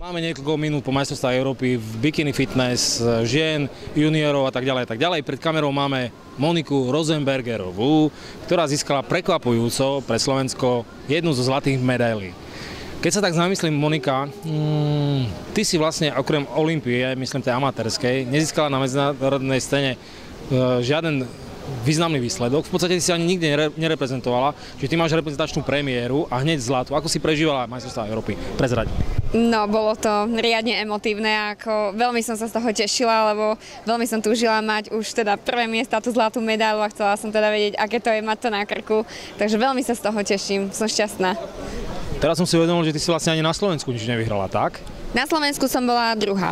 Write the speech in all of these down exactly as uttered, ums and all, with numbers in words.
Máme niekoľko minút po majstrovstvách Európy v bikini fitness žien, juniorov a tak ďalej, tak ďalej. Pred kamerou máme Moniku Rosenbergerovú, ktorá získala prekvapujúco pre Slovensko jednu zo zlatých medailí. Keď sa tak zamyslím, Monika, hmm, ty si vlastne okrem Olympie, myslím tej amatérskej, nezískala na medzinárodnej scéne uh, žiaden významný výsledok. V podstate si ani nikde nere- nereprezentovala, že ty máš reprezentačnú premiéru a hneď zlatú. Ako si prežívala majstrovstvá Európy? Prezrať. No, bolo to riadne emotívne, ako veľmi som sa z toho tešila, lebo veľmi som túžila mať už teda prvé miesta, tú zlatú medailu a chcela som teda vedieť, aké to je mať to na krku. Takže veľmi sa z toho teším, som šťastná. Teraz som si uvedomil, že ty si vlastne ani na Slovensku nič nevyhrala, tak? Na Slovensku som bola druhá.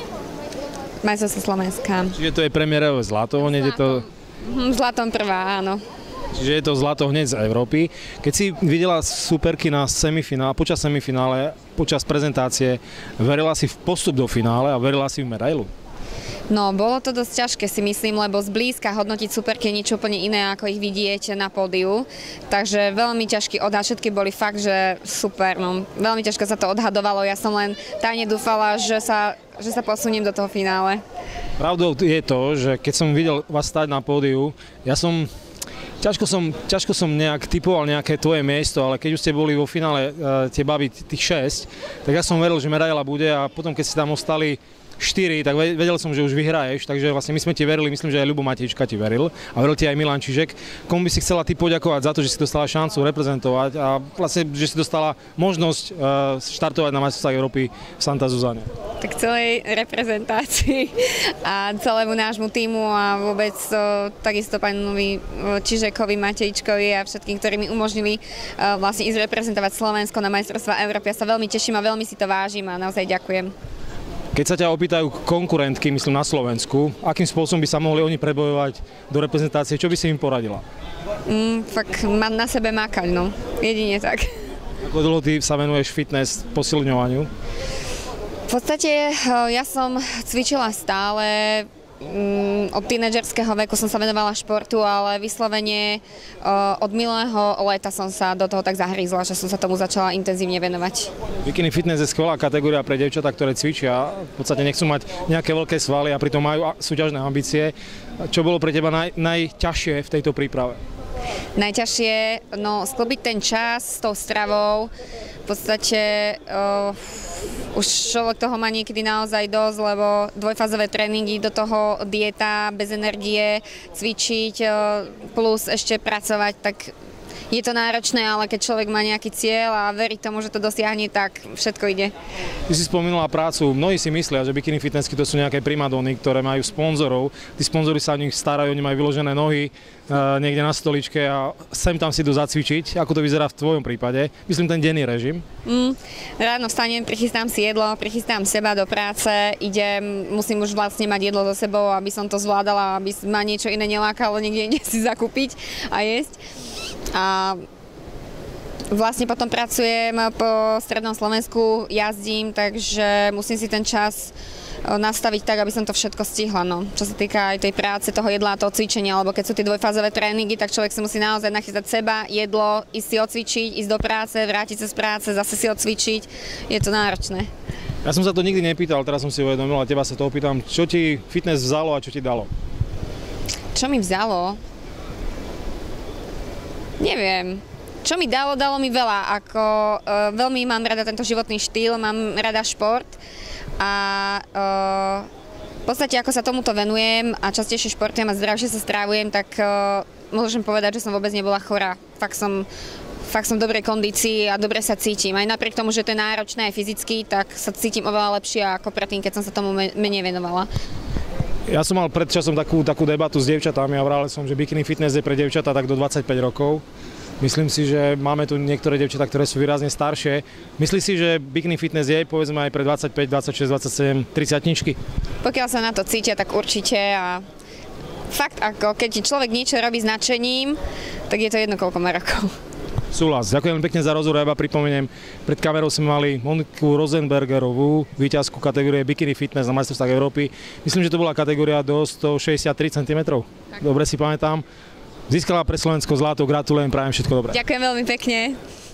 Majstrovstvá Slovenska. Čiže to je premiérové zlato, hneď je to... Zlatom prvá, áno. Čiže je to zlato hneď z Európy. Keď si videla superky na semifinále, počas semifinále, počas prezentácie, verila si v postup do finále a verila si v medailu? No, bolo to dosť ťažké, si myslím, lebo zblízka hodnotiť superky je niečo úplne iné, ako ich vidieť na pódiu. Takže veľmi ťažký odhad, všetky boli fakt, že super, no. Veľmi ťažko sa to odhadovalo, ja som len tajne dúfala, že sa, že sa posuniem do toho finále. Pravdou je to, že keď som videl vás stáť na pódiu, ja som... Ťažko som, ťažko som nejak typoval nejaké tvoje miesto, ale keď už ste boli vo finále uh, tie baby, tých šesť, tak ja som veril, že medaila bude a potom, keď ste tam ostali štyri, tak vedel som, že už vyhraješ, takže vlastne my sme ti verili, myslím, že aj Ľubo Matejčka ti veril a veril ti aj Milan Čižek. Komu by si chcela ty poďakovať za to, že si dostala šancu reprezentovať a vlastne, že si dostala možnosť uh, štartovať na majstrovstvách Európy v Santa Zuzane? Tak celej reprezentácii a celému nášmu tímu a vôbec uh, takisto pánovi Čižekovi, Matejčkovi a všetkým, ktorí mi umožnili uh, vlastne ísť reprezentovať Slovensko na majstrovstvá Európy. Ja sa veľmi teším a veľmi si to vážim a naozaj ďakujem. Keď sa ťa opýtajú konkurentky, myslím na Slovensku, akým spôsobom by sa mohli oni prebojovať do reprezentácie, čo by si im poradila? Mm, fakt mať na sebe makať, no. Jedine tak. Ako dlho ty sa venuješ fitness posilňovaniu? V podstate ja som cvičila stále. Od tínedžerského veku som sa venovala športu, ale vyslovene od milého leta som sa do toho tak zahrízla, že som sa tomu začala intenzívne venovať. Bikini fitness je skvelá kategória pre dievčatá, ktoré cvičia, v podstate nechcú mať nejaké veľké svaly a pritom majú súťažné ambície. Čo bolo pre teba naj, najťažšie v tejto príprave? Najťažšie, no sklbiť ten čas s tou stravou. V podstate uh, už človek toho má niekedy naozaj dosť, lebo dvojfázové tréningy, do toho dieta, bez energie, cvičiť, uh, plus ešte pracovať, tak je to náročné, ale keď človek má nejaký cieľ a verí tomu, že to dosiahne, tak všetko ide. Ty si spomínala prácu, mnohí si myslia, že bikini fitnessky to sú nejaké primadony, ktoré majú sponzorov. Tí sponzori sa o nich starajú, oni majú vyložené nohy uh, niekde na stoličke a sem tam si idú zacvičiť. Ako to vyzerá v tvojom prípade? Myslím ten denný režim. Mm, ráno vstanem, prichystám si jedlo, prichystám seba do práce, idem, musím už vlastne mať jedlo so sebou, aby som to zvládala, aby ma niečo iné nelákalo niekde inde si zakúpiť a jesť. A vlastne potom pracujem po strednom Slovensku, jazdím, takže musím si ten čas nastaviť tak, aby som to všetko stihla. No. Čo sa týka aj tej práce, toho jedla a toho cvičenia, lebo keď sú tie dvojfázové tréningy, tak človek si musí naozaj nachystať seba, jedlo, ísť si odcvičiť, ísť do práce, vrátiť sa z práce, zase si odcvičiť. Je to náročné. Ja som sa to nikdy nepýtal, teraz som si uvedomil a teba sa to opýtam. Čo ti fitness vzalo a čo ti dalo? Čo mi vzalo? Neviem. Čo mi dalo? Dalo mi veľa. Ako, e, veľmi mám rada tento životný štýl, mám rada šport a e, v podstate ako sa tomuto venujem a častejšie športujem a zdravšie sa strávujem, tak e, môžem povedať, že som vôbec nebola chorá. Fakt som, fakt som v dobrej kondícii a dobre sa cítim. Aj napriek tomu, že to je náročné aj fyzicky, tak sa cítim oveľa lepšie ako predtým, keď som sa tomu menej venovala. Ja som mal pred časom takú, takú debatu s dievčatami a vravel som, že bikini fitness je pre dievčatá tak do dvadsaťpäť rokov. Myslím si, že máme tu niektoré dievčatá, ktoré sú výrazne staršie. Myslíš si, že bikini fitness je povedzme aj pre dvadsaťpäť, dvadsaťšesť, dvadsaťsedem, tridsiatničky? Pokiaľ sa na to cítia, tak určite a fakt ako keď človek niečo robí s nadšením, tak je to jedno koľko má rokov. Súhlas. Ďakujem pekne za rozhovor. Ja iba pripomeniem, pred kamerou sme mali Moniku Rosenbergerovú, víťazku kategórie bikini fitness na majstrovstvách Európy. Myslím, že to bola kategória do stošesťdesiattri centimetrov. Dobre si pamätám. Získala pre Slovensko zlato. Gratulujem, prajem všetko dobré. Ďakujem veľmi pekne.